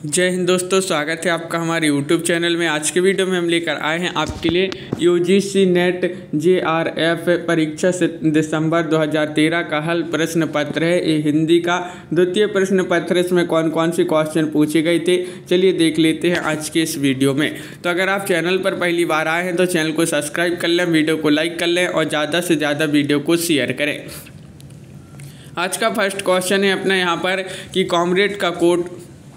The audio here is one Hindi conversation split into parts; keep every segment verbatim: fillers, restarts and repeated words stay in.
जय हिंद दोस्तों, स्वागत है आपका हमारे यूट्यूब चैनल में। आज के वीडियो में हम लेकर आए हैं आपके लिए यूजीसी नेट जेआरएफ परीक्षा से दिसंबर दो हज़ार तेरह का हल प्रश्न पत्र है। ये हिंदी का द्वितीय प्रश्न पत्र। इसमें कौन कौन से क्वेश्चन पूछे गए थे, चलिए देख लेते हैं आज के इस वीडियो में। तो अगर आप चैनल पर पहली बार आए हैं तो चैनल को सब्सक्राइब कर लें, वीडियो को लाइक कर लें और ज़्यादा से ज़्यादा वीडियो को शेयर करें। आज का फर्स्ट क्वेश्चन है अपना यहाँ पर कि कॉमरेड का कोट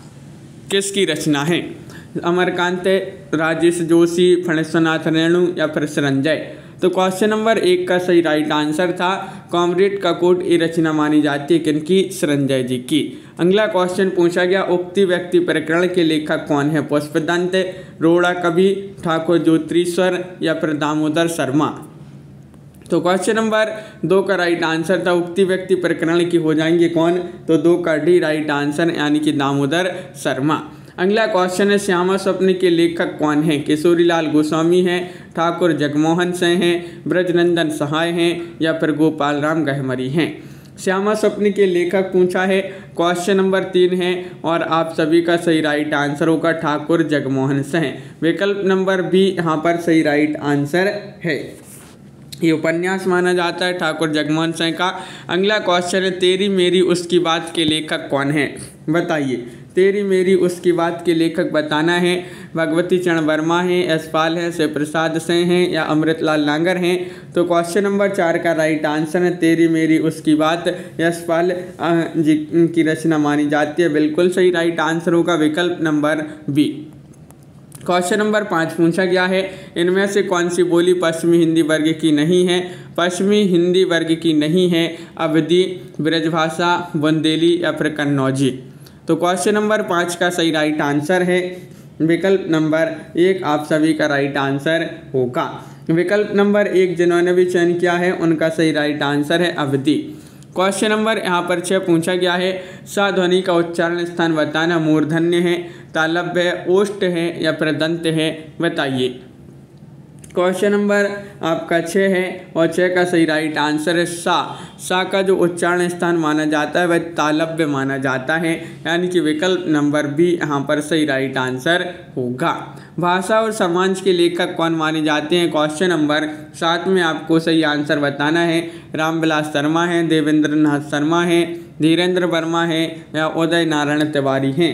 किसकी रचना है? अमरकांत, राजेश जोशी, फणेश्वरनाथ रेणु या फिर संजय। तो क्वेश्चन नंबर एक का सही राइट आंसर था कॉमरेड का कोट ये रचना मानी जाती है किनकी? संजय जी की। अगला क्वेश्चन पूछा गया उक्ति व्यक्ति प्रकरण के लेखक कौन है? पुष्पदंत, रोड़ा कवि, ठाकुर ज्योतिश्वर या फिर दामोदर शर्मा। तो क्वेश्चन नंबर दो का राइट आंसर था उक्ति व्यक्ति प्रकरण की हो जाएंगे कौन? तो दो का डी राइट आंसर यानी कि दामोदर शर्मा। अगला क्वेश्चन है श्यामा स्वप्न के लेखक कौन है? किशोरीलाल गोस्वामी हैं, ठाकुर जगमोहन सिंह हैं, ब्रजनंदन सहाय हैं या फिर गोपाल राम गहमरी हैं। श्यामा स्वप्न के लेखक पूछा है, क्वेश्चन नंबर तीन है और आप सभी का सही राइट आंसर होगा ठाकुर जगमोहन सिंह। विकल्प नंबर बी यहाँ पर सही राइट आंसर है। ये उपन्यास माना जाता है ठाकुर जगमोहन सिंह का। अगला क्वेश्चन है तेरी मेरी उसकी बात के लेखक कौन है? बताइए, तेरी मेरी उसकी बात के लेखक बताना है। भगवती चरण वर्मा हैं, यशपाल है, शिव प्रसाद सिंह हैं या अमृतलाल नागर हैं। तो क्वेश्चन नंबर चार का राइट आंसर है तेरी मेरी उसकी बात यशपाल जी की रचना मानी जाती है। बिल्कुल सही राइट आंसर होगा विकल्प नंबर बी। क्वेश्चन नंबर पाँच पूछा गया है इनमें से कौन सी बोली पश्चिमी हिंदी वर्ग की नहीं है? पश्चिमी हिंदी वर्ग की नहीं है अवधी, ब्रजभाषा, बुंदेली या फिर कन्नौजी। तो क्वेश्चन नंबर पाँच का सही राइट आंसर है विकल्प नंबर एक। आप सभी का राइट आंसर होगा। विकल्प नंबर एक जिन्होंने भी चयन किया है उनका सही राइट आंसर है अवधी। क्वेश्चन नंबर यहाँ पर छः पूछा गया है सा ध्वनि का उच्चारण स्थान बताना। मूर्धन्य है, तालव्य है, ओष्ठ है या फिर दंत है? बताइए। क्वेश्चन नंबर आपका छः है और छः का सही राइट आंसर है सा। सा का जो उच्चारण स्थान माना जाता है वह तालव्य माना जाता है, यानी कि विकल्प नंबर बी यहाँ पर सही राइट आंसर होगा। भाषा और समाज के लेखक कौन माने जाते हैं? क्वेश्चन नंबर सात में आपको सही आंसर बताना है। रामविलास शर्मा हैं, देवेंद्र नाथ शर्मा हैं, धीरेन्द्र वर्मा हैं या उदय नारायण तिवारी हैं।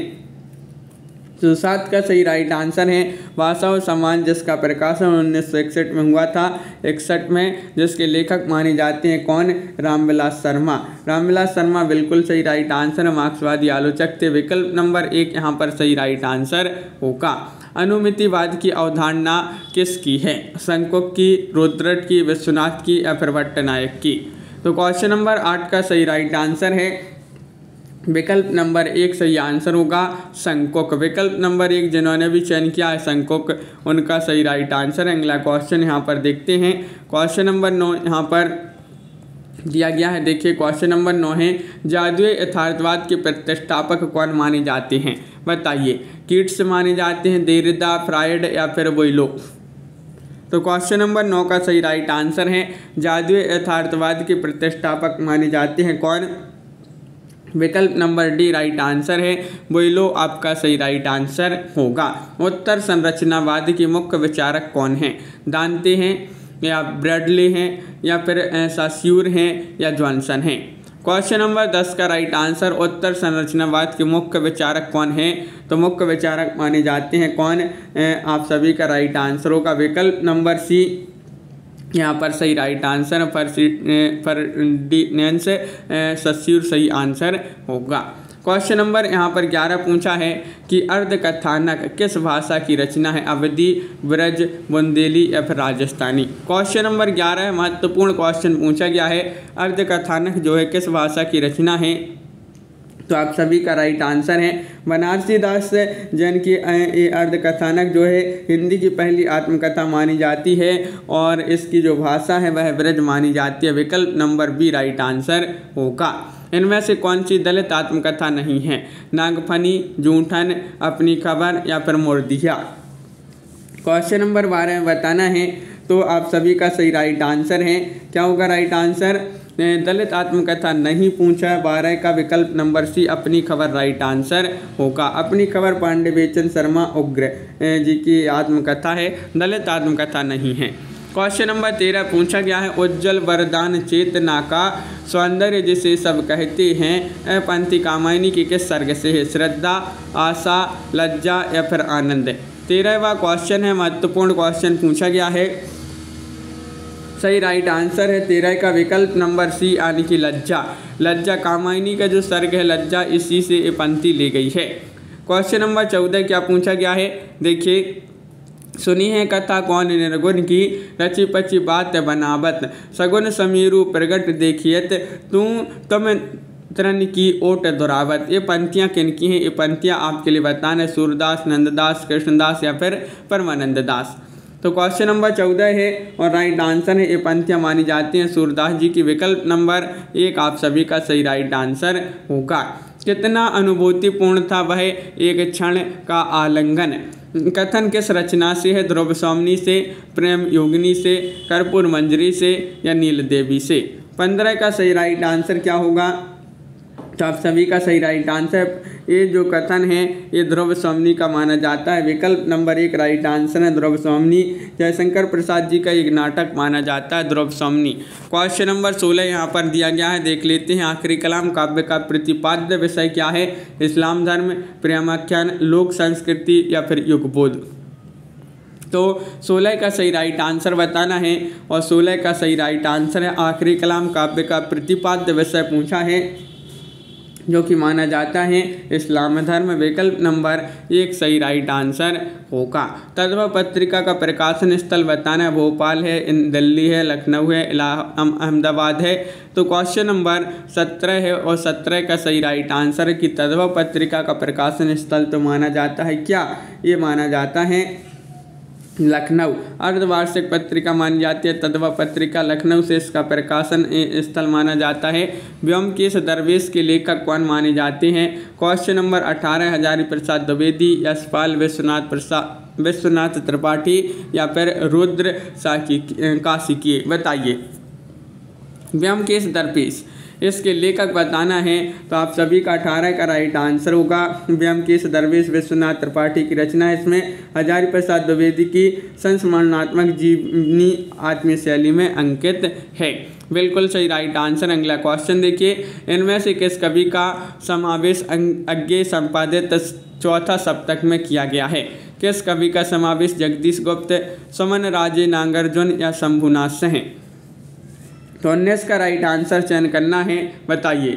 तो सात का सही राइट आंसर है भाषा और समाज, जिसका प्रकाशन उन्नीस सौ इकसठ में हुआ था, इकसठ में, जिसके लेखक माने जाते हैं कौन? रामविलास शर्मा। रामविलास शर्मा बिल्कुल सही राइट आंसर है, मार्क्सवादी आलोचक थे। विकल्प नंबर एक यहाँ पर सही राइट आंसर होगा। अनुमितिवाद की अवधारणा किसकी है? शंकुक की, रुद्रट की, विश्वनाथ की या फिर भट्टनायक की। तो क्वेश्चन नंबर आठ का सही राइट आंसर है विकल्प नंबर एक सही आंसर होगा शंकुक। विकल्प नंबर एक जिन्होंने भी चयन किया है शंकुक, उनका सही राइट आंसर है। अगला क्वेश्चन यहाँ पर देखते हैं। क्वेश्चन नंबर नौ यहाँ पर दिया गया है। देखिए क्वेश्चन नंबर नौ है जादुई यथार्थवाद के प्रतिष्ठापक कौन माने जाते हैं? बताइए। कीट्स माने जाते हैं, देरिदा, फ्रायड या फिर बोइलो। तो क्वेश्चन नंबर नौ का सही राइट आंसर है जादुई यथार्थवाद के प्रतिष्ठापक माने जाते हैं कौन? विकल्प नंबर डी राइट आंसर है बोइलो आपका सही राइट आंसर होगा। उत्तर संरचनावाद के मुख्य विचारक कौन हैं? दांते हैं या ब्रैडले हैं या फिर सास्यूर हैं या जॉनसन हैं? क्वेश्चन नंबर दस का राइट आंसर उत्तर संरचनावाद के मुख्य विचारक कौन हैं? तो मुख्य विचारक माने जाते हैं कौन? आप सभी का राइट आंसर होगा विकल्प नंबर सी यहाँ पर सही राइट आंसर फर्डिनेंस सस्यूर सही आंसर होगा। क्वेश्चन नंबर यहाँ पर ग्यारह पूछा है कि अर्धकथानक किस भाषा की रचना है? अवधी, ब्रज, बुंदेली या फिर राजस्थानी। क्वेश्चन नंबर ग्यारह महत्वपूर्ण क्वेश्चन पूछा गया है अर्धकथानक जो है किस भाषा की रचना है? तो आप सभी का राइट आंसर है बनारसी दास जैन की ये अर्धकथानक जो है हिंदी की पहली आत्मकथा मानी जाती है और इसकी जो भाषा है वह ब्रज मानी जाती है। विकल्प नंबर बी राइट आंसर होगा। इनमें से कौन सी दलित आत्मकथा नहीं है? नागफनी, जूठन, अपनी खबर या फिर मोरदिया। क्वेश्चन नंबर बारह में बताना है। तो आप सभी का सही राइट आंसर है क्या होगा राइट आंसर? दलित आत्मकथा नहीं पूछा है। बारह का विकल्प नंबर सी अपनी खबर राइट आंसर होगा। अपनी खबर पांडे बेचन शर्मा उग्र जी की आत्मकथा है, दलित आत्मकथा नहीं है। क्वेश्चन नंबर तेरह पूछा गया है उज्ज्वल वरदान चेतना का सौंदर्य जिसे सब कहते हैं पंथी कामायनी की किस सर्ग से है? श्रद्धा, आशा, लज्जा या फिर आनंद। तेरहवां क्वेश्चन है, महत्वपूर्ण क्वेश्चन पूछा गया है। सही राइट आंसर है तेरह का विकल्प नंबर सी यानी कि लज्जा। लज्जा कामायनी का जो सर्ग है लज्जा, इसी से ये पंक्ति ली गई है। क्वेश्चन नंबर चौदह क्या पूछा गया है? देखिए, सुनी है कथा कौन निर्गुण की, रची पची बात बनावत, सगुन समीरू प्रगट देखियत, तू तुम तरण की ओट दुरावत। ये पंक्तियाँ किनकी हैं? ये पंक्तियाँ आपके लिए बताना है सूरदास, नंददास, कृष्णदास या फिर परमानंद दास। तो क्वेश्चन नंबर चौदह है और राइट आंसर है, ये पंक्तियाँ मानी जाती हैं सूरदास जी की। विकल्प नंबर एक आप सभी का सही राइट आंसर होगा। कितना अनुभूतिपूर्ण था वह एक क्षण का आलिंगन। कथन किस रचना से है? ध्रुव सौमनी से, प्रेम योगिनी से, कर्पूर मंजरी से या नील देवी से। पंद्रह का सही राइट आंसर क्या होगा? तो आप सभी का सही राइट आंसर, ये जो कथन है ये ध्रुव सौमनी का माना जाता है। विकल्प नंबर एक राइट आंसर है ध्रुव सौमनी। जयशंकर प्रसाद जी का एक नाटक माना जाता है ध्रुव सौमनी। क्वेश्चन नंबर सोलह यहाँ पर दिया गया है, देख लेते हैं। आखिरी कलाम काव्य का प्रतिपाद्य विषय क्या है? इस्लाम धर्म, प्रेमाख्यान, लोक संस्कृति या फिर युगबोध। तो सोलह का सही राइट आंसर बताना है और सोलह का सही राइट आंसर है आखिरी कलाम काव्य का प्रतिपाद्य विषय पूछा है, जो कि माना जाता है इस्लाम धर्म। विकल्प नंबर एक सही राइट आंसर होगा। तद्भव पत्रिका का प्रकाशन स्थल बताना है, भोपाल है, दिल्ली है, लखनऊ है, अहमदाबाद है। तो क्वेश्चन नंबर सत्रह है और सत्रह का सही राइट आंसर है कि तद्भव पत्रिका का प्रकाशन स्थल तो माना जाता है क्या? ये माना जाता है लखनऊ। अर्धवार्षिक पत्रिका मानी जाती है तद्भव पत्रिका, लखनऊ से इसका प्रकाशन स्थल माना जाता है। व्योमकेश दरवेश के लेखक कौन माने जाते हैं? क्वेश्चन नंबर अठारह हजारी प्रसाद द्विवेदी, यशपाल विश्वनाथ प्रसाद विश्वनाथ त्रिपाठी या फिर रुद्र साकी काशिकी। बताइए। व्योमकेश दरवेश इसके लेखक बताना है, तो आप सभी का अठारह का राइट आंसर होगा। व्योमकेश दरवेश विश्वनाथ त्रिपाठी की रचना है। इसमें हजारी प्रसाद द्विवेदी की संस्मरणात्मक जीवनी आत्मीय शैली में अंकित है। बिल्कुल सही राइट आंसर। अगला क्वेश्चन देखिए, इनमें से किस कवि का समावेश अज्ञेय संपादित चौथा सप्तक में किया गया है? किस कवि का समावेश जगदीश गुप्त, सुमन राजे, नागार्जुन या शंभुनाथ से है? तो उन्नीस का राइट आंसर चयन करना है। बताइए।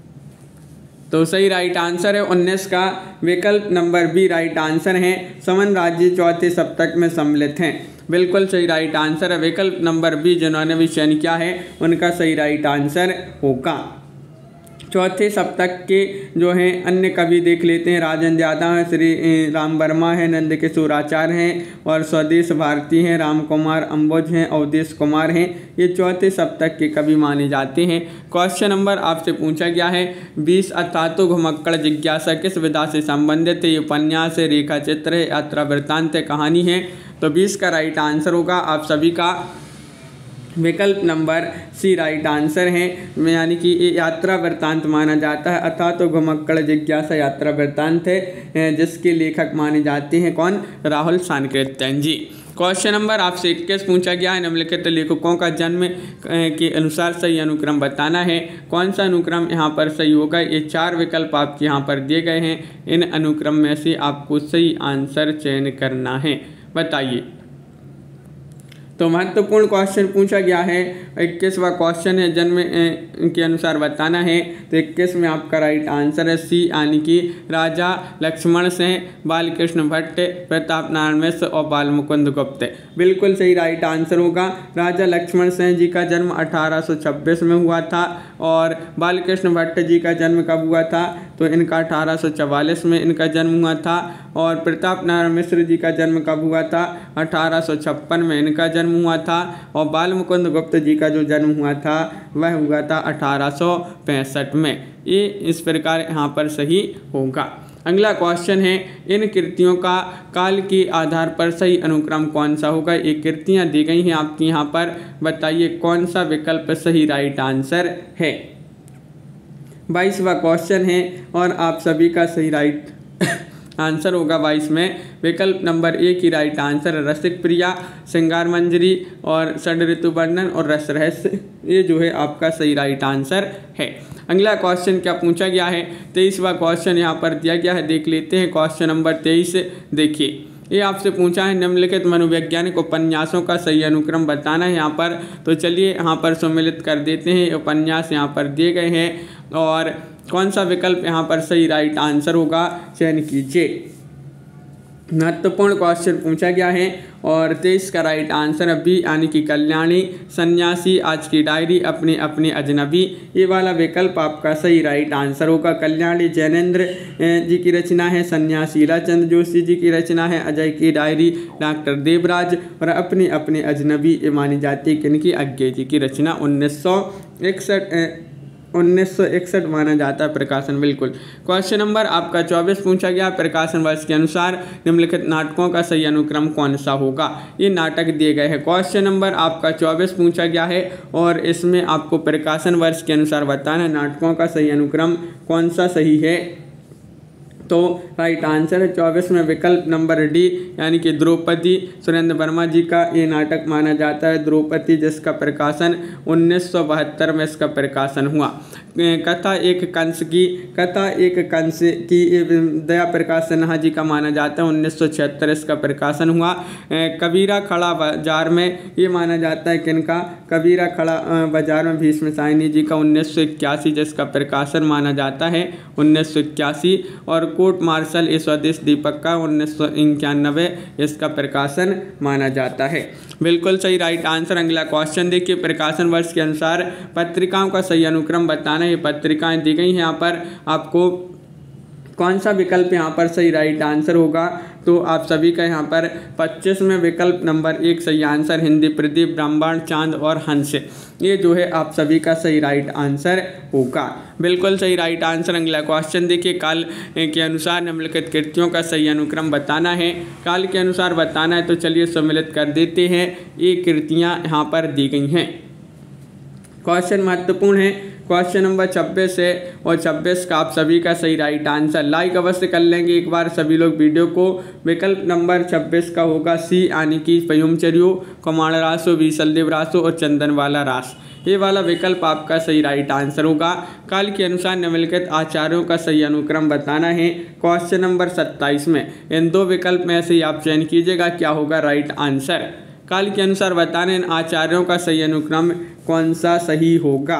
तो सही राइट आंसर है उन्नीस का विकल्प नंबर बी राइट आंसर है। समन राज्य चौथे सप्तक में सम्मिलित हैं। बिल्कुल सही राइट आंसर है विकल्प नंबर बी। जिन्होंने भी चयन किया है उनका सही राइट आंसर होगा। चौथे सप्तक के जो हैं अन्य कवि देख लेते हैं। राजेंद्र यादव हैं, श्री राम वर्मा है, नंद किशोर आचार्य हैं और स्वदेश भारती हैं, राम कुमार अम्बुज हैं, अवधेश कुमार हैं। ये चौथे सप्तक के कवि माने जाते हैं। क्वेश्चन नंबर आपसे पूछा गया है बीस अथातो घुमक्कड़ जिज्ञासा किस विधा से संबंधित है? ये उपन्यास है, रेखा चित्र है, यात्रा वृत्तांत है, कहानी है। तो बीस का राइट आंसर होगा आप सभी का विकल्प नंबर सी राइट आंसर है, यानी कि ये यात्रा वृत्तांत माना जाता है। अथा तो घुमक्कड़ जिज्ञासा यात्रा वृत्तांत है, जिसके लेखक माने जाते हैं कौन? राहुल सानकृत्यन जी। क्वेश्चन नंबर आपसे इक्कीस पूछा गया है, निम्नलिखित लेखकों का जन्म के अनुसार सही अनुक्रम बताना है। कौन सा अनुक्रम यहाँ पर सही होगा? ये चार विकल्प आपके यहाँ पर दिए गए हैं, इन अनुक्रम में से आपको सही आंसर चयन करना है। बताइए। तो महत्वपूर्ण क्वेश्चन पूछा गया है, इक्कीसवां क्वेश्चन है जन्म के अनुसार बताना है। तो इक्कीस में आपका राइट आंसर है सी, यानी कि राजा लक्ष्मण सिंह, बालकृष्ण भट्ट, प्रताप नारायण मिश्र और बाल मुकुंद गुप्त। बिल्कुल सही राइट आंसर होगा। राजा लक्ष्मण सिंह जी का जन्म अठारह सौ छब्बीस में हुआ था और बालकृष्ण भट्ट जी का जन्म कब हुआ था? तो इनका अठारह सौ चवालीस में इनका जन्म हुआ था। और प्रताप नारायण मिश्र जी का जन्म कब हुआ था? अठारह सौ छप्पन में इनका जन्म हुआ था। और बाल मुकुंद गुप्त जी का जो जन्म हुआ था वह हुआ था अठारह सौ पैंसठ में। ये इस प्रकार यहाँ पर सही होगा। अगला क्वेश्चन है, इन कृतियों का काल के आधार पर सही अनुक्रम कौन सा होगा। ये कृतियाँ दी गई हैं आपकी यहाँ पर, बताइए कौन सा विकल्प सही राइट आंसर है। बाईसवा क्वेश्चन है और आप सभी का सही राइट आंसर होगा बाईस में विकल्प नंबर ए की राइट आंसर है रसिक प्रिया, श्रृंगार मंजरी और षड ऋतु वर्णन और रस रहस्य, ये जो है आपका सही राइट आंसर है। अगला क्वेश्चन क्या पूछा गया है, तेईसवा क्वेश्चन यहाँ पर दिया गया है, देख लेते हैं क्वेश्चन नंबर तेईस। देखिए ये आपसे पूछा है निम्नलिखित मनोवैज्ञानिक उपन्यासों का सही अनुक्रम बताना है यहाँ पर, तो चलिए यहाँ पर सम्मिलित कर देते हैं। उपन्यास यहाँ पर दिए गए हैं और कौन सा विकल्प यहाँ पर सही राइट आंसर होगा चयन कीजिए। महत्वपूर्ण क्वेश्चन पूछा गया है और तेईस का राइट आंसर है बी यानी कि कल्याणी, सन्यासी, आज की डायरी, अपने अपने अजनबी, ये वाला विकल्प आपका सही राइट आंसर होगा। कल्याणी जैनेन्द्र जी की रचना है, सन्यासी हीराचंद जोशी जी की रचना है, अजय की डायरी डॉक्टर देवराज और अपने अपने अजनबी ये मानी जाती है किनकी, अज्ञे जी की रचना। उन्नीस सौ इकसठ उन्नीस सौ इकसठ माना जाता है प्रकाशन, बिल्कुल। क्वेश्चन नंबर आपका चौबीस पूछा गया, प्रकाशन वर्ष के अनुसार निम्नलिखित नाटकों का सही अनुक्रम कौन सा होगा। ये नाटक दिए गए हैं। क्वेश्चन नंबर आपका चौबीस पूछा गया है और इसमें आपको प्रकाशन वर्ष के अनुसार बताना है नाटकों का सही अनुक्रम कौन सा सही है। तो राइट आंसर है चौबीस में विकल्प नंबर डी यानी कि द्रौपदी, सुरेंद्र वर्मा जी का ये नाटक माना जाता है द्रौपदी, जिसका प्रकाशन उन्नीस सौ बहत्तर में इसका प्रकाशन हुआ। कथा एक कंस की कथा एक कंस की दया प्रकाश सिन्हा जी का माना जाता है, उन्नीस सौ छिहत्तर इसका प्रकाशन हुआ। कबीरा खड़ा बाजार में ये माना जाता है किनका, कबीरा खड़ा बाजार में भीष्म साइनी जी का, उन्नीस सौ इक्यासी जिसका प्रकाशन माना जाता है उन्नीस सौ इक्यासी। और कोर्ट मार्शल ए स्वदेश दीपक का उन्नीस सौ इक्यानवे इसका प्रकाशन माना जाता है। बिल्कुल सही राइट आंसर। अगला क्वेश्चन देखिए, प्रकाशन वर्ष के अनुसार पत्रिकाओं का सही अनुक्रम बताना। ये पत्रिकाएं दी गई हैं यहाँ पर, आपको कौन सा विकल्प यहाँ पर सही राइट आंसर होगा। तो आप सभी का यहाँ पर पच्चीस में विकल्प नंबर एक सही आंसर, हिंदी प्रदीप, ब्राह्मण, चांद और हंस, ये जो है आप सभी का सही राइट आंसर होगा। बिल्कुल सही राइट आंसर। अगला क्वेश्चन देखिए, काल के अनुसार निम्नलिखित कृतियों का सही अनुक्रम बताना है। काल के अनुसार बताना है तो चलिए सम्मिलित कर देते हैं। ये कृतियाँ यहाँ पर दी गई हैं। क्वेश्चन महत्वपूर्ण है, क्वेश्चन नंबर छब्बीस है और छब्बीस का आप सभी का सही राइट आंसर लाइक अवश्य कर लेंगे एक बार सभी लोग वीडियो को। विकल्प नंबर छब्बीस का होगा सी यानी कि पयुमचर्यो, कमाण रासो, बीसलदेव रासो और चंदनवाला रास, ये वाला विकल्प आपका सही राइट आंसर होगा। काल के अनुसार निम्नलिखित आचार्यों का सही अनुक्रम बताना है। क्वेश्चन नंबर सत्ताईस में इन दो विकल्प में से ही आप चयन कीजिएगा क्या होगा राइट आंसर। काल के अनुसार बताने इन आचार्यों का सही अनुक्रम कौन सा सही होगा।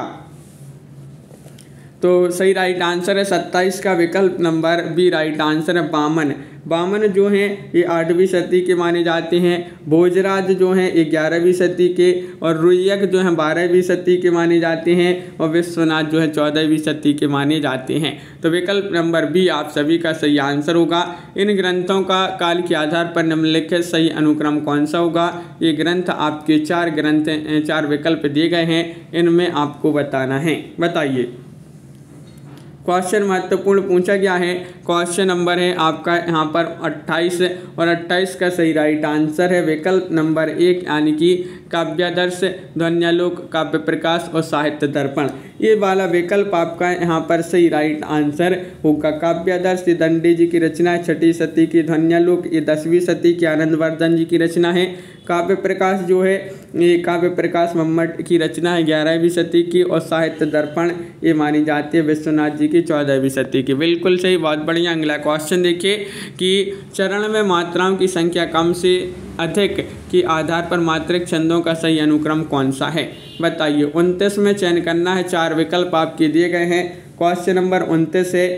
तो सही राइट आंसर है सत्ताईस का विकल्प नंबर बी राइट आंसर है बामन। बामन जो हैं ये आठवीं सदी के माने जाते हैं, भोजराज जो हैं ये ग्यारहवीं सदी के, और रुय्यक जो हैं बारहवीं सदी के माने जाते हैं, और विश्वनाथ जो है चौदहवीं सदी के माने जाते हैं। तो विकल्प नंबर बी आप सभी का सही आंसर होगा। इन ग्रंथों का काल के आधार पर निम्नलिखित सही अनुक्रम कौन सा होगा। ये ग्रंथ आपके चार ग्रंथ चार विकल्प दिए गए हैं, इनमें आपको बताना है। बताइए। क्वेश्चन महत्वपूर्ण पूछा गया है। क्वेश्चन नंबर है आपका यहाँ पर अट्ठाईस और अट्ठाईस का सही राइट आंसर है विकल्प नंबर एक यानी कि काव्यादर्श, ध्वन्यालोक, काव्य प्रकाश और साहित्य दर्पण, ये वाला विकल्प आपका यहाँ पर सही राइट आंसर होगा। काव्यादर्श दंडी जी की रचना है, छठी सदी की। ध्वन्यालोक ये दसवीं सदी की आनंदवर्धन जी की रचना है। काव्य प्रकाश जो है ये काव्य प्रकाश मम्मट की रचना है, ग्यारहवीं सदी की। और साहित्य दर्पण ये मानी जाती है विश्वनाथ जी की, चौदहवीं सदी की। बिल्कुल सही, बहुत बढ़िया। अगला क्वेश्चन देखिए कि चरण में मात्राओं की संख्या कम से अधिक के आधार पर मात्रिक छंदों का सही अनुक्रम कौन सा है। बताइए। उनतीस में चयन करना है, चार विकल्प आपके दिए गए हैं। क्वेश्चन नंबर उनतीस है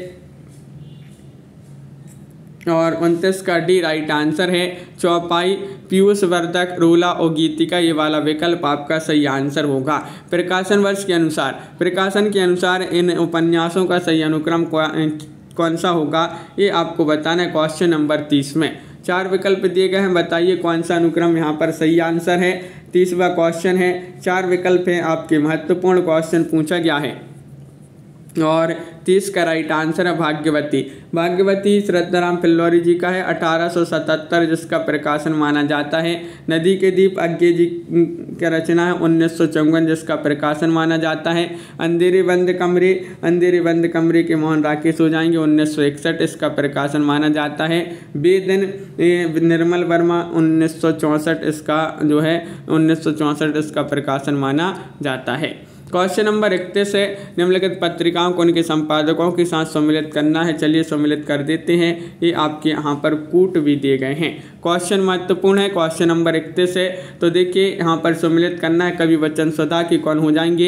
और उनतीस का डी राइट आंसर है। चौपाई, पीयूष वर्धक, रोला और गीतिका, ये वाला विकल्प आपका सही आंसर होगा। प्रकाशन वर्ष के अनुसार प्रकाशन के अनुसार इन उपन्यासों का सही अनुक्रम कौन सा होगा, ये आपको बताना है। क्वेश्चन नंबर तीस में चार विकल्प दिए गए हैं, बताइए कौन सा अनुक्रम यहाँ पर सही आंसर है। तीसवा क्वेश्चन है, चार विकल्प हैं आपके। महत्वपूर्ण क्वेश्चन पूछा गया है और तीस का राइट आंसर है भाग्यवती। भाग्यवती श्रद्धाराम फिल्लौरी जी का है, अठारह सौ सतहत्तर जिसका प्रकाशन माना जाता है। नदी के दीप अज्ञे जी की रचना है, उन्नीस सौ चौवन जिसका प्रकाशन माना जाता है। अंधेरे बंद कमरे अंधेरे बंद कमरे के मोहन राकेश हो जाएंगे, उन्नीस सौ इकसठ इसका प्रकाशन माना जाता है। बेदिन निर्मल वर्मा उन्नीस सौ चौंसठ इसका जो है उन्नीस सौ चौंसठ इसका प्रकाशन माना जाता है। क्वेश्चन नंबर इकतीस है, निम्नलिखित पत्रिकाओं को उनके संपादकों के साथ सम्मिलित करना है। चलिए सम्मिलित कर देते हैं, ये आपके यहाँ पर कूट भी दिए गए हैं। क्वेश्चन महत्वपूर्ण है, क्वेश्चन नंबर इकतीस है। तो देखिए यहाँ पर सम्मिलित करना है, कवि वचन सुधा की कौन हो जाएंगे,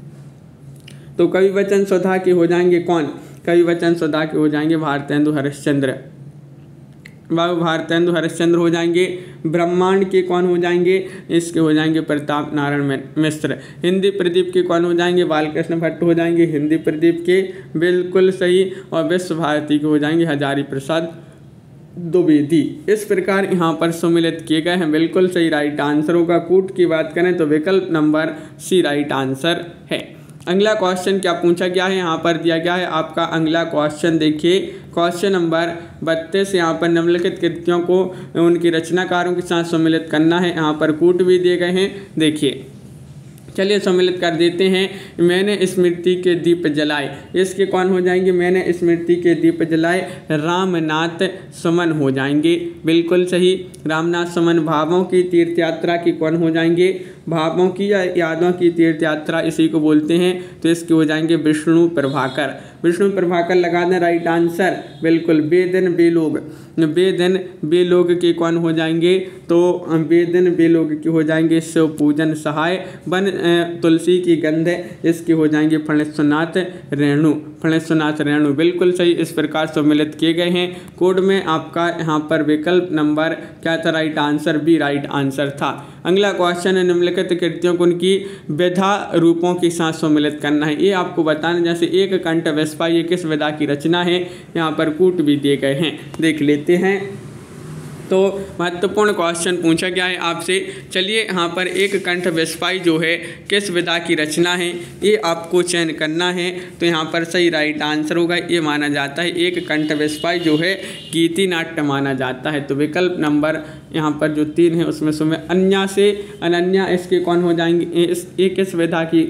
तो कवि वचन सुधा के हो जाएंगे कौन, कवि वचन सुधा के हो जाएंगे भारतेंदु हरिश्चंद्र, बाबू भारतेंदु हरिश्चंद्र हो जाएंगे। ब्रह्मांड के कौन हो जाएंगे, इसके हो जाएंगे प्रताप नारायण मिश्र। हिंदी प्रदीप के कौन हो जाएंगे, बालकृष्ण भट्ट हो जाएंगे हिंदी प्रदीप के, बिल्कुल सही। और विश्व भारती के हो जाएंगे हजारी प्रसाद द्विवेदी। इस प्रकार यहाँ पर सम्मिलित किए गए हैं, बिल्कुल सही राइट आंसर होगा। कूट की बात करें तो विकल्प नंबर सी राइट आंसर है। अगला क्वेश्चन क्या पूछा गया है, यहाँ पर दिया गया है आपका अगला क्वेश्चन। देखिए क्वेश्चन नंबर बत्तीस, यहाँ पर निम्नलिखित कृतियों को उनकी रचनाकारों के साथ सम्मिलित करना है। यहाँ पर कूट भी दिए गए हैं, देखिए चलिए सम्मिलित कर देते हैं। मैंने स्मृति के दीप जलाए, इसके कौन हो जाएंगे, मैंने स्मृति के दीप जलाए रामनाथ सुमन हो जाएंगे, बिल्कुल सही। रामनाथ सुमन भावों की तीर्थ यात्रा की कौन हो जाएंगे, भावों की या यादों की तीर्थ यात्रा इसी को बोलते हैं, तो इसके हो जाएंगे विष्णु प्रभाकर। विष्णु प्रभाकर लगा दें राइट आंसर, बिल्कुल। बेदिन बेलोग, बेदिन बेलोग के कौन हो जाएंगे, तो बेदिन बेलोग के हो जाएंगे शिव पूजन सहाय। बन तुलसी की गंध, इसके हो जाएंगे फणेश्वरनाथ रेणु, फणेश्वरनाथ रेणु, बिल्कुल सही। इस प्रकार सम्मिलित किए गए हैं। कोड में आपका यहाँ पर विकल्प नंबर क्या था, right answer B right answer था। अगला क्वेश्चन है, निम्नलिखित कृतियों को उनकी विधा रूपों के साथ सम्मिलित करना है। ये आपको बताना, जैसे एक कंठ वेस्पा ये किस विधा की रचना है, यहाँ पर कूट भी दिए गए हैं, देख लेते हैं। तो महत्वपूर्ण क्वेश्चन पूछा गया है आपसे। चलिए यहाँ पर एक कंठ वेस्पाई जो है किस विधा की रचना है, ये आपको चयन करना है। तो यहाँ पर सही राइट आंसर होगा, ये माना जाता है एक कंठ वेस्पाई जो है गीति नाट्य माना जाता है। तो विकल्प नंबर यहाँ पर जो तीन है उसमें सुमे अन्या से अनन्या, इसके कौन हो जाएंगे, इस एक किस विधा की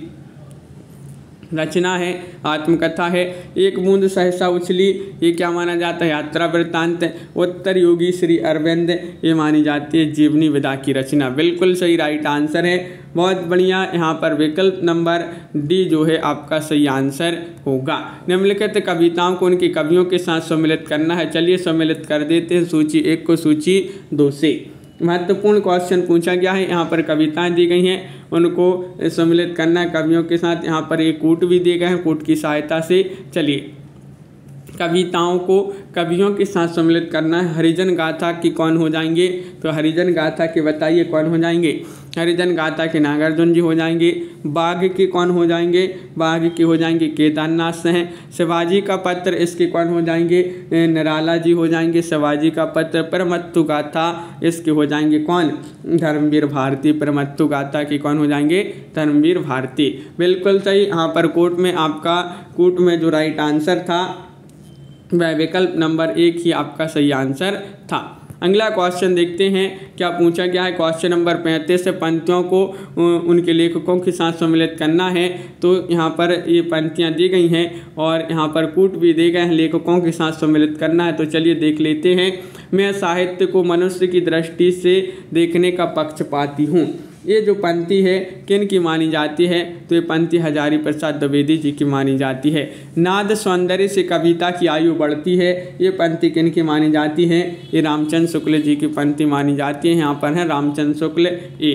रचना है, आत्मकथा है। एक बूंद सहसा उछली, ये क्या माना जाता है, यात्रा वृत्तांत। उत्तर योगी श्री अरविंद, ये मानी जाती है जीवनी विधा की रचना, बिल्कुल सही राइट आंसर है। बहुत बढ़िया, यहाँ पर विकल्प नंबर डी जो है आपका सही आंसर होगा। निम्नलिखित कविताओं को उनके कवियों के साथ सम्मिलित करना है। चलिए सम्मिलित कर देते हैं सूची एक को सूची दो से। महत्वपूर्ण क्वेश्चन पूछा गया है, यहाँ पर कविताएं दी गई हैं, उनको सम्मिलित करना है कवियों के साथ। यहाँ पर एक कूट भी दिए गए हैं, कूट की सहायता से चलिए कविताओं को कवियों के साथ सम्मिलित करना है। हरिजन गाथा की कौन हो जाएंगे, तो हरिजन गाथा के बताइए कौन हो जाएंगे, हरिजन गाथा के नागार्जुन जी हो जाएंगे। बाघ के कौन हो जाएंगे, बाघ के हो जाएंगे केदारनाथ से हैं। शिवाजी का पत्र, इसके कौन हो जाएंगे, निराला जी हो जाएंगे शिवाजी का पत्र। परमत्तु गाथा, इसके हो जाएंगे कौन, धर्मवीर भारती। परमत्तु गाथा की कौन हो जाएंगे, धर्मवीर भारती, बिल्कुल सही। यहाँ पर कोट में आपका कोट में जो राइट आंसर था वह विकल्प नंबर एक ही आपका सही आंसर था। अगला क्वेश्चन देखते हैं क्या पूछा गया है। क्वेश्चन नंबर पैंतीस से पंक्तियों को उनके लेखकों के साथ सम्मिलित करना है। तो यहाँ पर ये पंक्तियाँ दी गई हैं और यहाँ पर कूट भी दिए गए हैं, लेखकों के साथ सम्मिलित करना है। तो चलिए देख लेते हैं। मैं साहित्य को मनुष्य की दृष्टि से देखने का पक्षपाती हूँ, ये जो पंक्ति है किन की मानी जाती है, तो ये पंक्ति हजारी प्रसाद द्विवेदी जी की मानी जाती है। नाद सौंदर्य से कविता की आयु बढ़ती है, ये पंक्ति किन की मानी जाती है, ये रामचंद्र शुक्ल जी की पंक्ति मानी जाती है। यहाँ पर है रामचंद्र शुक्ल। ए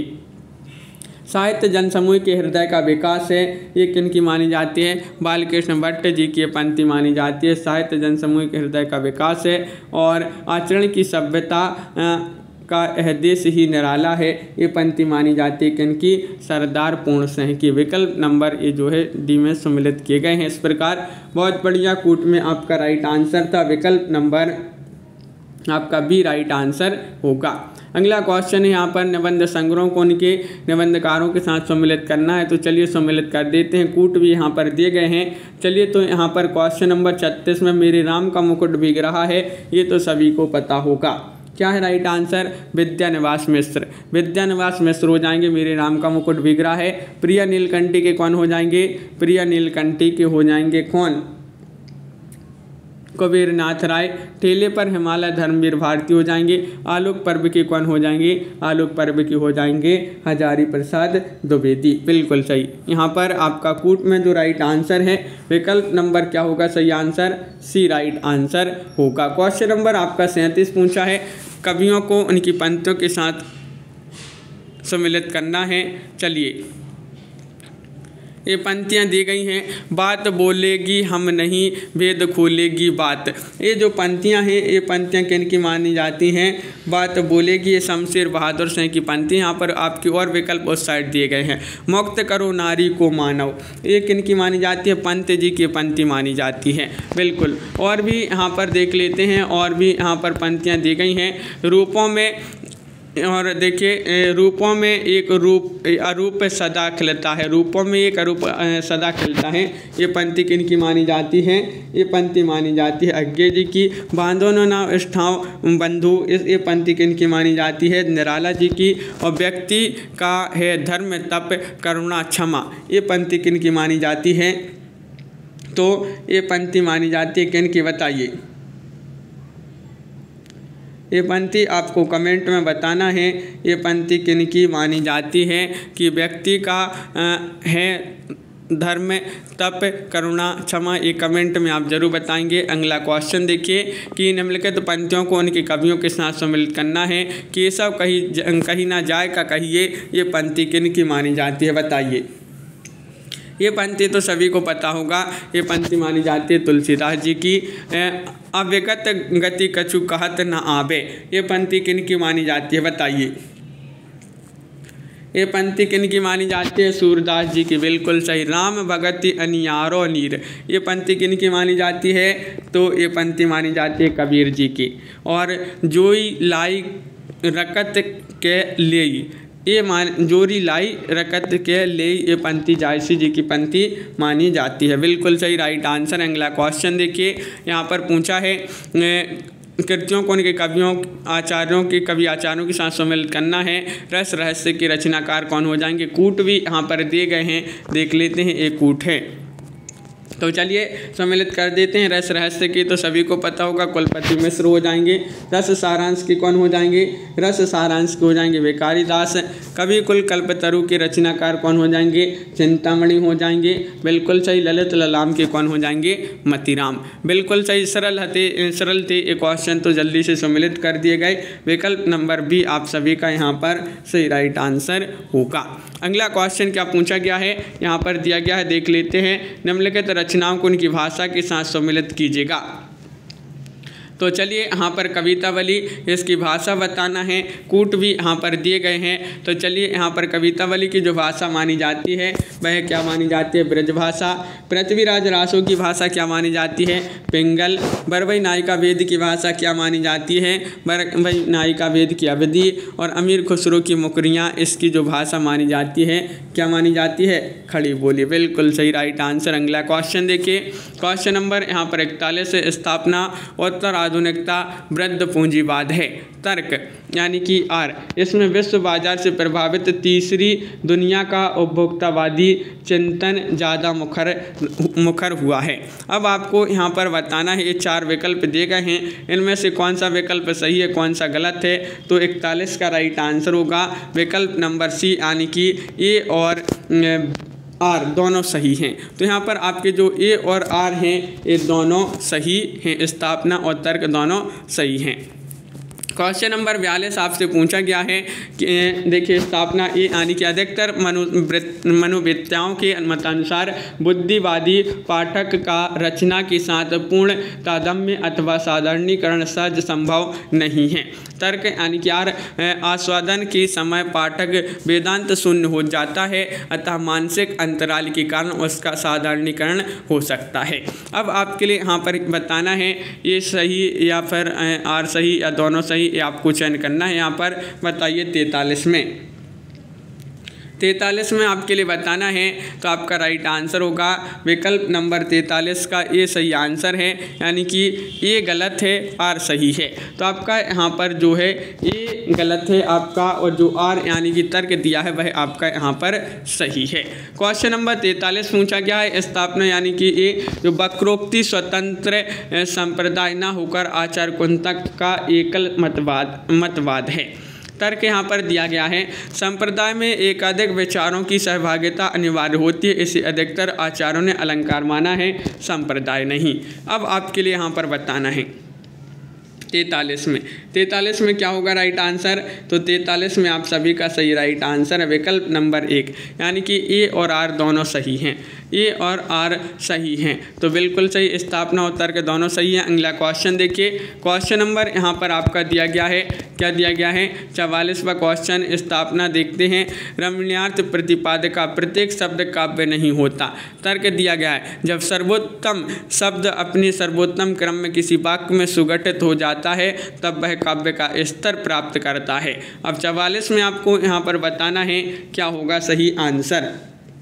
साहित्य जनसमूह के हृदय का विकास है, ये किन की मानी जाती है, बालकृष्ण भट्ट जी की पंक्ति मानी जाती है। साहित्य जनसमूह के हृदय का विकास है। और आचरण की सभ्यता का एहदेश ही निराला है, ये पंक्ति मानी जाती है किनकी, सरदार पूर्ण सिंह की। विकल्प नंबर ये जो है डी में सम्मिलित किए गए हैं। इस प्रकार बहुत बढ़िया, कूट में आपका राइट आंसर था विकल्प नंबर आपका बी राइट आंसर होगा। अगला क्वेश्चन है यहाँ पर निबंध संग्रह को उनके निबंधकारों के साथ सम्मिलित करना है। तो चलिए सम्मिलित कर देते हैं। कूट भी यहाँ पर दिए गए हैं। चलिए तो यहाँ पर क्वेश्चन नंबर छत्तीस में मेरे राम का मुकुट भीग रहा है, ये तो सभी को पता होगा। क्या है राइट आंसर? विद्यानिवास मिश्र। विद्यानिवास मिश्र हो जाएंगे मेरे राम का मुकुट भीग रहा है। प्रिया नीलकंठी के कौन हो जाएंगे? प्रिया नीलकंठी के हो जाएंगे कौन? कबीर नाथ राय। ठेले पर हिमालय धर्मवीर भारती हो जाएंगे। आलोक पर्व के कौन हो जाएंगे? आलोक पर्व के हो जाएंगे हजारी प्रसाद द्विवेदी। बिल्कुल सही। यहाँ पर आपका कूट में जो राइट आंसर है विकल्प नंबर क्या होगा? सही आंसर सी राइट आंसर होगा। क्वेश्चन नंबर आपका सैंतीस पूछा है, कवियों को उनकी पंक्तियों के साथ सम्मिलित करना है। चलिए ये पंक्तियाँ दी गई हैं। बात बोलेगी हम नहीं, भेद खोलेगी बात। ये जो पंक्तियाँ हैं ये पंक्तियाँ किन की मानी जाती हैं? बात बोलेगी, ये शमशेर बहादुर शाह की पंक्ति। यहाँ पर आपकी और विकल्प उस साइड दिए गए हैं। मुक्त करो नारी को मानव, ये किन की मानी जाती है? पंत जी की पंक्ति मानी जाती है। बिल्कुल। और भी यहाँ पर देख लेते हैं, और भी यहाँ पर पंक्तियाँ दी गई हैं। रूपों में, और देखिए रूपों में एक रूप अरूप सदा खिलता है। रूपों में एक अरूप सदा खिलता है, ये पंक्ति किन की मानी जाती है? ये पंक्ति मानी जाती है अज्ञे जी की। बांधो न नाव स्थाव बंधु, इस ये पंक्ति किन की मानी जाती है? निराला जी की। और व्यक्ति का है धर्म तप करुणा क्षमा, ये पंक्ति किन की मानी जाती है? तो ये पंक्ति मानी जाती है किन की? बताइए। ये पंक्ति आपको कमेंट में बताना है, ये पंक्ति किन की मानी जाती है कि व्यक्ति का आ, है धर्म तप करुणा क्षमा, ये कमेंट में आप जरूर बताएंगे। अगला क्वेश्चन देखिए कि निम्नलिखित पंक्तियों को उनके कवियों के साथ सम्मिलित करना है। केशव कहीं कहीं ना जाए का कहिए, ये पंक्ति किन की मानी जाती है? बताइए। ये पंक्ति तो सभी को पता होगा, ये पंक्ति मानी जाती है तुलसीदास जी की। अविगत गति कछु कहत न आवे, ये पंक्ति किन की मानी जाती है? बताइए। ये पंक्ति किन की मानी जाती है? सूरदास जी की। बिल्कुल सही। राम भगति अनियारो नीर, ये पंक्ति किन की मानी जाती है? तो ये पंक्ति मानी जाती है कबीर जी की। और जोई लाई रकत के लिए, ये मान जोरी लाई रकत के ले, ये पंक्ति जायसी जी की पंक्ति मानी जाती है। बिल्कुल सही राइट आंसर। अगला क्वेश्चन देखिए, यहाँ पर पूछा है कृतियों को उनके कवियों आचार्यों के कवि आचार्यों के साथ सम्मिलित करना है। रस रहस्य के रचनाकार कौन हो जाएंगे? कूट भी यहाँ पर दिए गए हैं, देख लेते हैं। एक कूट है, तो चलिए सम्मिलित कर देते हैं। रस रहस्य की तो सभी को पता होगा, कुलपति मिश्र हो जाएंगे। रस सारांश के कौन हो जाएंगे? रस सारांश के हो जाएंगे भिखारी दास। कवि कुल कल्पतरु के रचनाकार कौन हो जाएंगे? चिंतामणि हो जाएंगे। बिल्कुल सही। ललित ललाम के कौन हो जाएंगे? मतीराम। बिल्कुल सही। सरल हते सरल थे ये क्वेश्चन, तो जल्दी से सम्मिलित कर दिए गए। विकल्प नंबर बी आप सभी का यहाँ पर सही राइट आंसर होगा। अगला क्वेश्चन क्या पूछा गया है, यहाँ पर दिया गया है, देख लेते हैं। निम्नलिखित रचनाओं को उनकी भाषा के साथ सम्मिलित कीजिएगा। तो चलिए यहाँ पर कवितावली, इसकी भाषा बताना है। कूट भी यहाँ पर दिए गए हैं। तो चलिए यहाँ पर कवितावली की जो भाषा मानी जाती है वह क्या मानी जाती है? ब्रज भाषा। पृथ्वीराज रासो की भाषा क्या मानी जाती है? पिंगल। बरवई नायिका वेद की भाषा क्या मानी जाती है? बरवई नायिका वेद की अवधि। और अमीर खुसरो की मुकरियाँ, इसकी जो भाषा मानी जाती है क्या मानी जाती है? खड़ी बोली। बिल्कुल सही राइट आंसर। अगला क्वेश्चन देखिए, क्वेश्चन नंबर यहाँ पर इकतालीस, स्थापना उत्तर आधुनिकता वृद्ध पूंजीवाद है। तर्क यानी कि आर, इसमें विश्व बाजार से प्रभावित तीसरी दुनिया का उपभोक्तावादी चिंतन ज़्यादा मुखर मुखर हुआ है। अब आपको यहाँ पर बताना है, ये चार विकल्प दिए गए हैं, इनमें से कौन सा विकल्प सही है कौन सा गलत है? तो इकतालीस का राइट आंसर होगा विकल्प नंबर सी, यानी कि ए और आर दोनों सही हैं। तो यहाँ पर आपके जो ए और आर हैं ये दोनों सही हैं, स्थापना और तर्क दोनों सही हैं। क्वेश्चन नंबर बयालीस आपसे पूछा गया है कि देखिए स्थापना ए यानी कि अधिकतर मनु मनोविद्याओं के मतानुसार बुद्धिवादी पाठक का रचना के साथ पूर्ण तादम्य अथवा साधारणीकरण सहज संभव नहीं है। तर्क यानी कि यार आस्वादन के समय पाठक वेदांत शून्य हो जाता है, अतः मानसिक अंतराल के कारण उसका साधारणीकरण हो सकता है। अब आपके लिए यहाँ पर बताना है ये सही या फिर आर सही या दोनों सही, ये आपको चयन करना है। यहाँ पर बताइए तैंतालीस में तैंतालीस में आपके लिए बताना है तो आपका राइट आंसर होगा विकल्प नंबर तैंतालीस का ये सही आंसर है, यानी कि ये गलत है आर सही है। तो आपका यहाँ पर जो है ये गलत है आपका, और जो आर यानी कि तर्क दिया है वह आपका यहाँ पर सही है। क्वेश्चन नंबर तैंतालीस पूछा गया है स्थापना यानी कि ये जो वक्रोक्ति स्वतंत्र संप्रदाय न होकर आचार्य कुंतक का एकल मतवाद मतवाद है। तर्क यहाँ पर दिया गया है संप्रदाय में एकाधिक विचारों की सहभागिता अनिवार्य होती है, इसे अधिकतर आचार्यों ने अलंकार माना है, संप्रदाय नहीं। अब आपके लिए यहाँ पर बताना है तैंतालीस में तैंतालीस में क्या होगा राइट आंसर, तो तैंतालीस में आप सभी का सही राइट आंसर है विकल्प नंबर एक, यानी कि ए और आर दोनों सही हैं, ए और आर सही हैं। तो बिल्कुल सही स्थापना और तर्क दोनों सही हैं। अगला क्वेश्चन देखिए, क्वेश्चन नंबर यहाँ पर आपका दिया गया है, क्या दिया गया है चवालीसवां क्वेश्चन स्थापना देखते हैं। रमणीयार्थ प्रतिपादका प्रत्येक शब्द काव्य नहीं होता। तर्क दिया गया है जब सर्वोत्तम शब्द अपने सर्वोत्तम क्रम में किसी वाक्य में सुगठित हो जाता है तब वह काव्य का स्तर प्राप्त करता है। अब चवालीस में आपको यहाँ पर बताना है क्या होगा सही आंसर।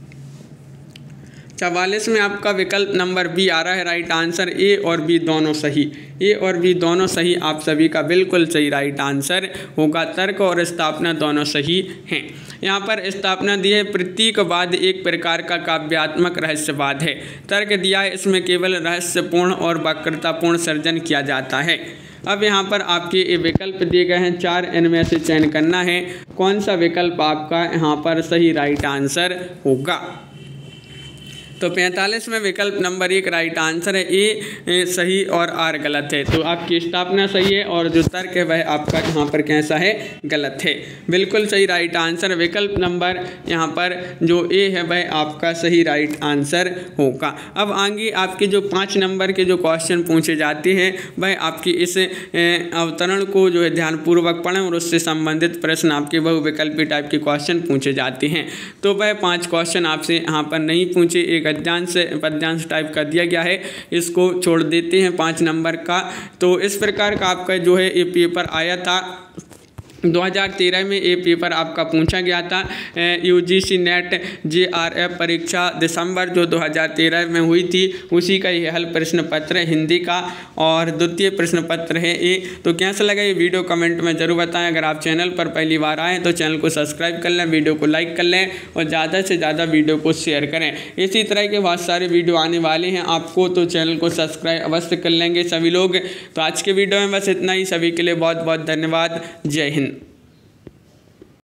चवालीस में आपका विकल्प नंबर बी आ रहा है राइट आंसर, ए और बी दोनों सही, ए और बी दोनों सही आप सभी का बिल्कुल सही राइट आंसर होगा। तर्क और स्थापना दोनों सही हैं। यहाँ पर स्थापना दी है प्रतीकवाद एक प्रकार का काव्यात्मक रहस्यवाद है। तर्क दिया है इसमें केवल रहस्यपूर्ण और वक्रतापूर्ण सर्जन किया जाता है। अब यहाँ पर आपके ये विकल्प दिए गए हैं, चार इनमें से चयन करना है कौन सा विकल्प आपका यहाँ पर सही राइट आंसर होगा। तो पैंतालीस में विकल्प नंबर एक राइट आंसर है, ए सही और आर गलत है। तो आपकी स्थापना सही है और जो तर्क है वह आपका यहाँ पर कैसा है गलत है। बिल्कुल सही राइट आंसर विकल्प नंबर यहाँ पर जो ए है वह आपका सही राइट आंसर होगा। अब आगे आपके जो पाँच नंबर के जो क्वेश्चन पूछे जाते हैं वह आपकी इस अवतरण को जो है ध्यानपूर्वक पढ़ें और उससे संबंधित प्रश्न आपके बहुविकल्पी टाइप के क्वेश्चन पूछे जाते हैं। तो वह पाँच क्वेश्चन आपसे यहाँ पर नहीं पूछे, एक पद्यांश पद्यांश टाइप का दिया गया है, इसको छोड़ देते हैं पाँच नंबर का। तो इस प्रकार का आपका जो है ये पेपर आया था दो हज़ार तेरह में, ये पेपर आपका पूछा गया था यूजीसी नेट जेआरएफ परीक्षा दिसंबर जो दो हज़ार तेरह में हुई थी, उसी का ये हल प्रश्न पत्र है हिंदी का और द्वितीय प्रश्न पत्र है ये। तो कैसा लगा ये वीडियो कमेंट में जरूर बताएं। अगर आप चैनल पर पहली बार आएँ तो चैनल को सब्सक्राइब कर लें, वीडियो को लाइक कर लें और ज़्यादा से ज़्यादा वीडियो को शेयर करें। इसी तरह के बहुत सारे वीडियो आने वाले हैं आपको, तो चैनल को सब्सक्राइब अवश्य कर लेंगे सभी लोग। तो आज के वीडियो में बस इतना ही, सभी के लिए बहुत बहुत धन्यवाद। जय हिंद।